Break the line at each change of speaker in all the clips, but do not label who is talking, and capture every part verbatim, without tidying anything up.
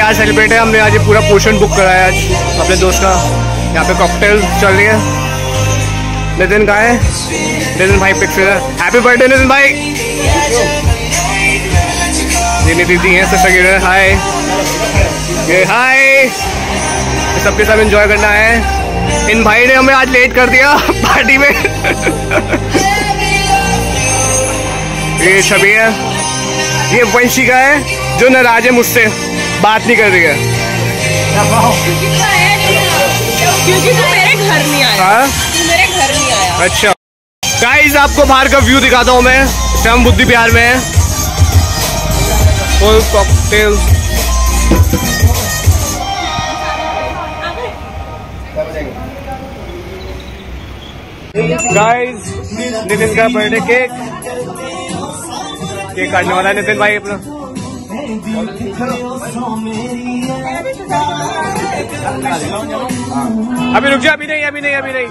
आज सेलिब्रेट है, हमने आज ये पूरा पोर्शन बुक करा है आज अपने दोस्त का। यहाँ पे कॉकटेल चल रही है। नितिन कहाँ है? नितिन भाई पिक्चर है। हैप्पी बर्थडे नितिन भाई। ये मेरी दीदी है, सिस्टर गिर हाय। ये हाय, सबके सब एंजॉय करना है। इन भाई ने हमें आज लेट कर दिया पार्टी में। ये छवि है, ये वंशिका है जो नाराज है मुझसे, बात नहीं कर रही है
क्योंकि तू मेरे घर नहीं आया। तू मेरे घर नहीं आया।
अच्छा गाइस, आपको बाहर का व्यू दिखाता हूँ मैं। हम बुद्धि बिहार में है। Full cocktail. गाइस, नितिन का बर्थडे केक केक काटने वाला है नितिन भाई अपना। अभी रुक जा, अभी नहीं अभी नहीं अभी नहीं।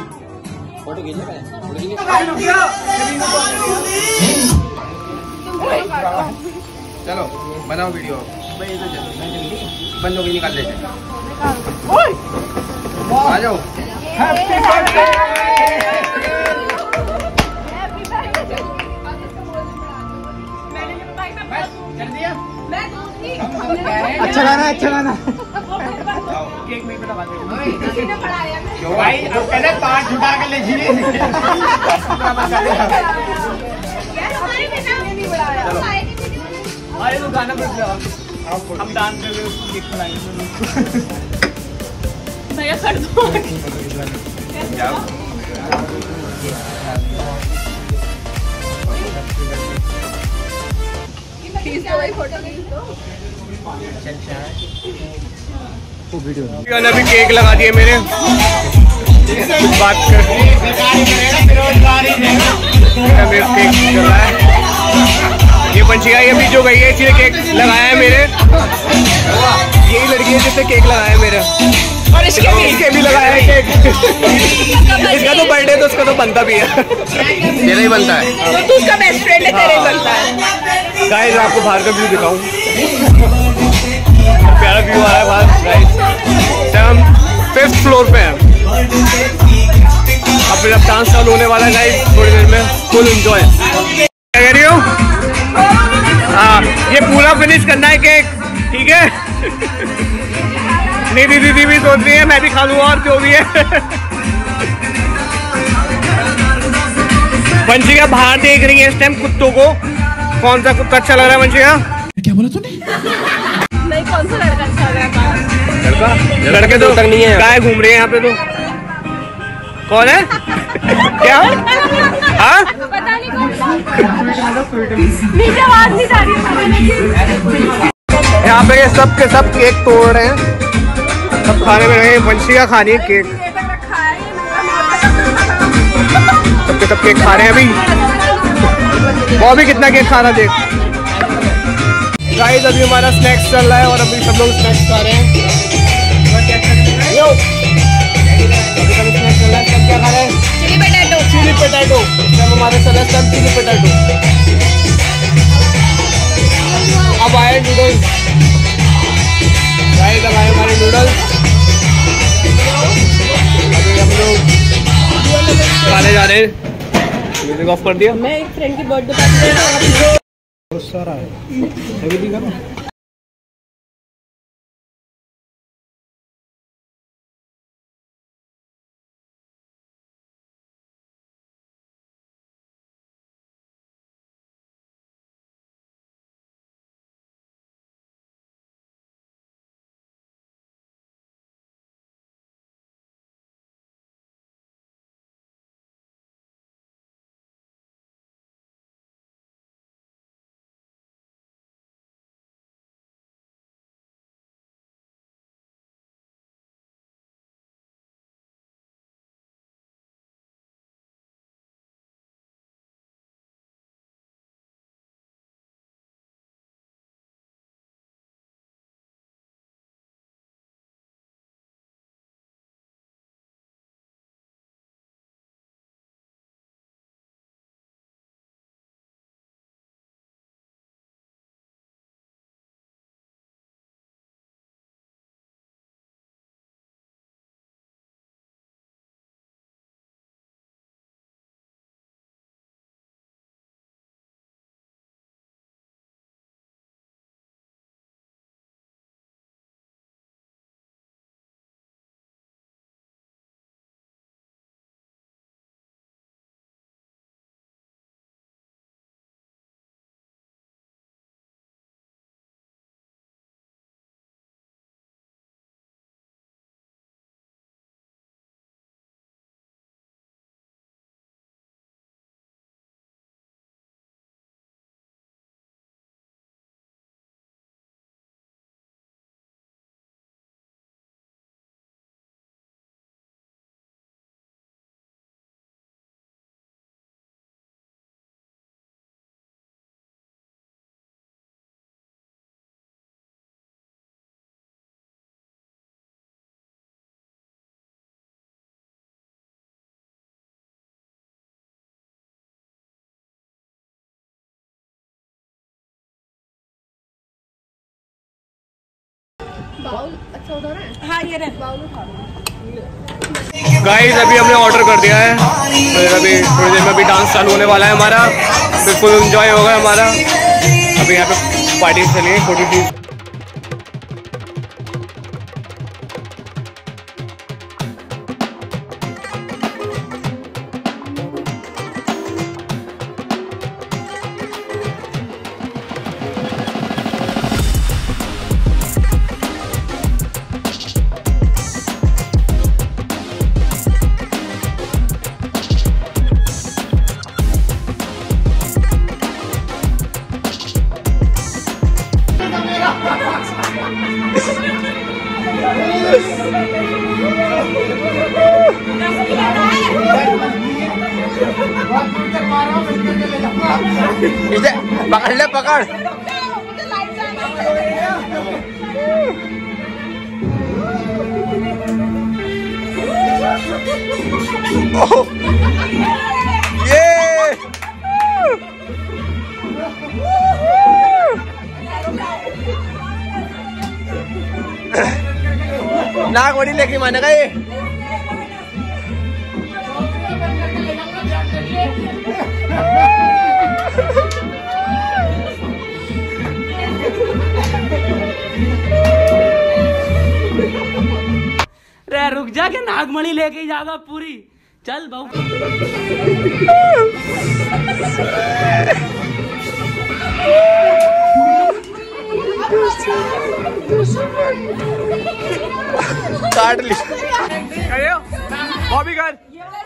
चलो बनाओ वीडियो। बंदों की निकाल लेते आ जाओ। Happy birthday. कर दिया? अच्छा गाना, अच्छा गाना। केक में बता क्यों भाई? अब पहले पाँच उठा कर ले जी। अरे तो गाना बज रहा, हम डांस कर रहे हो, केक खिलाएंगे
भैया कर दो।
अभी केक लगा दिए मेरे। बात कर केक चल रहा है। ये पंचिका ये भी जो गई है, इसने केक लगाया है मेरे। यही लड़की है जिसने केक लगाया है मेरे, और इसके भी इसके भी लगाया है केक। इसका तो बर्थडे तो उसका तो बनता भी है।
मेरा ही बनता है
तो तू उसका बेस्ट फ्रेंड है, तेरे बनता है।
गाइस, आपको बाहर का व्यू दिखाऊं। प्यारा व्यू आ रहा है बाहर। गाइस, हम फिफ्थ फ्लोर पे हैं। अब फिर अब डांस चालू होने वाला है गाइस थोड़ी देर में। Full enjoy. क्या कह रही हो? हाँ, ये पूरा फिनिश करना है केक, ठीक है? दीदी दीदी भी सोच रही है मैं भी खा लूँ, और जो भी है। वंशिका बाहर देख रही है इस टाइम कुत्तों को। कौन सा कुत्ता अच्छा लग रहा है वंशिका?
क्या बोला तूने?
नहीं, कौन सा लड़का अच्छा लग रहा है?
लड़का लड़के तो तक नहीं है। गाय घूम रही है यहाँ पे। तो कौन है? क्या? हाँ?
पता नहीं कौन सा। नीचे आवाज नहीं जा रही है।
यहाँ पे सब के सब केक तोड़ रहे हैं, सब खाने में रहे। वंशिका खानी है केक, सब के सब केक खा रहे हैं अभी। वो भी कितना केक खा रहा देख। गाइस, अभी हमारा स्नैक्स चल रहा है और अभी सब लोग स्नैक्स खा रहे हैं। यो, अभी सब स्नैक्स चल रहा है। सब क्या खा रहे हैं?
Chilli potato.
Chilli potato. सब हमारे चल रहा है, सब चिली पोटैटो। अब आए नूडल्स। गाइस, अब आए हमारे नूडल्स। अभी हम लोग खाने जा रहे हैं। म्यूजिक ऑफ कर दिया।
मैं एक फ्रेंड की बर्थडे पार्टी
बहुत सारा है।
अच्छा उधर है। हाँ ये रहे बाउल उठा लो।
गाइस अभी हमने ऑर्डर कर दिया है, फिर अभी थोड़ी देर में अभी डांस चालू होने वाला है हमारा, फिर फुल एंजॉय होगा हमारा। अभी यहाँ पे पार्टी चली है छोटी सी। इसे पकड़ ले पकड़। ये नाक बड़ी लेके माने का ये।
रे रुक जा के नागमणि लेके जाएगा पूरी। चल बहू
काट ली बॉबी कर।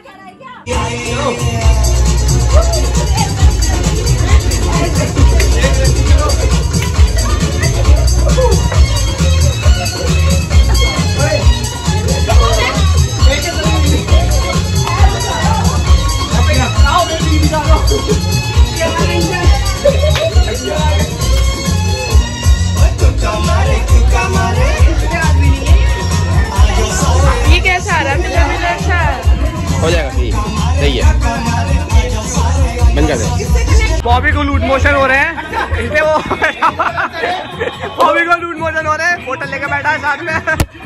ये कैसा आ रहा है? अच्छा
हो जाएगा सही सही है। बंद कर दे। बॉबी को लूट मोशन हो रहे हैं इसलिए वो बॉबी को लूट मोशन हो रहे हैं। बोतल लेके बैठा है साथ में।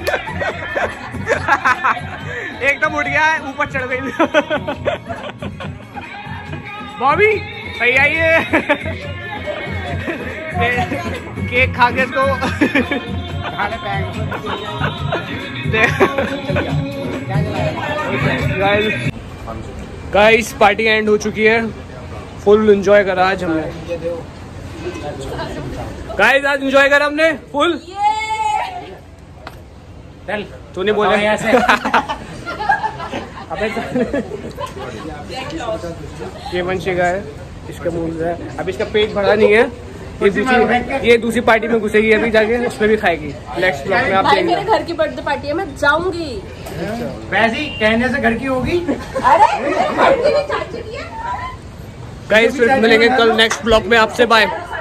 एकदम उठ गया है, ऊपर चढ़ गई। बॉबी सही आइए। केक खा के इसको गाइस पार्टी एंड हो चुकी है। फुल एंजॉय करा आज हमने। गाइस आज एंजॉय करा हमने फुल। चल तूने बोला यहाँ से। अबे ये वंशी का है, इसका मुंह है। अब इसका पेट भरा नहीं है, ये दूसरी ये दूसरी पार्टी में घुसेगी अभी जाके, उसमें भी खाएगी। नेक्स्ट ब्लॉग में आप
भाई
देखेंगे।
मेरे घर की बर्थडे पार्टी है, मैं जाऊंगी।
वैसे ही कहने से घर की होगी।
अरे घर की नहीं, चाची की है।
गाइस फिर मिलेंगे कल नेक्स्ट ब्लॉग में आपसे। बाय।